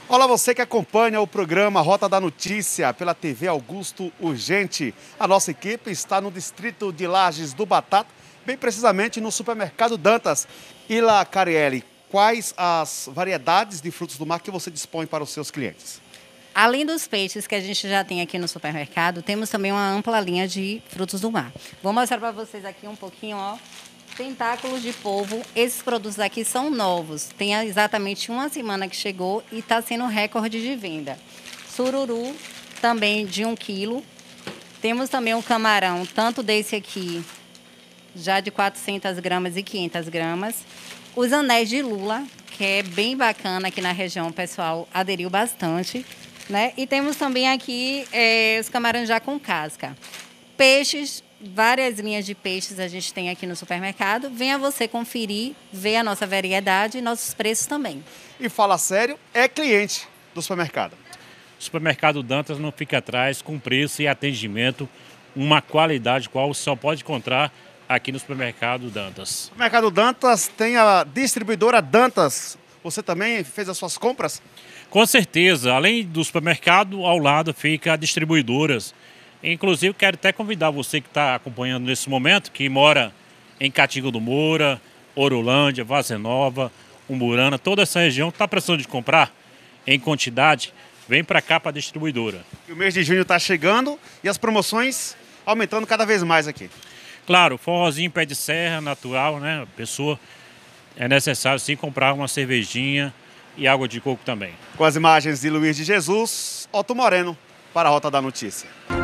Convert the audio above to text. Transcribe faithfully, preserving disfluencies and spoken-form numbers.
Olá, você que acompanha o programa Rota da Notícia pela T V Augusto Urgente. A nossa equipe está no distrito de Lages do Batata, bem precisamente no supermercado Dantas. Ila Carielli, quais as variedades de frutos do mar que você dispõe para os seus clientes? Além dos peixes que a gente já tem aqui no supermercado, temos também uma ampla linha de frutos do mar. Vou mostrar para vocês aqui um pouquinho, ó. Tentáculos de polvo. Esses produtos aqui são novos. Tem exatamente uma semana que chegou e está sendo recorde de venda. Sururu, também de um quilo. Temos também um camarão, tanto desse aqui, já de quatrocentas gramas e quinhentas gramas. Os anéis de lula, que é bem bacana aqui na região, o pessoal aderiu bastante. Né? E temos também aqui é, os camarões já com casca. Peixes, várias linhas de peixes a gente tem aqui no supermercado. Venha você conferir, ver a nossa variedade e nossos preços também. E fala sério, é cliente do supermercado. O supermercado Dantas não fica atrás com preço e atendimento, uma qualidade qual só pode encontrar aqui no supermercado Dantas. O supermercado Dantas tem a distribuidora Dantas. Você também fez as suas compras? Com certeza, além do supermercado, ao lado fica a distribuidoras. Inclusive, quero até convidar você que está acompanhando nesse momento, que mora em Catinga do Moura, Orolândia, Várzea Nova, Umburana, toda essa região, está precisando de comprar em quantidade, vem para cá para a distribuidora. E o mês de junho está chegando e as promoções aumentando cada vez mais aqui. Claro, forrozinho pé de serra, natural, né? A pessoa é necessário sim comprar uma cervejinha e água de coco também. Com as imagens de Luiz de Jesus, Otto Moreno para a Rota da Notícia.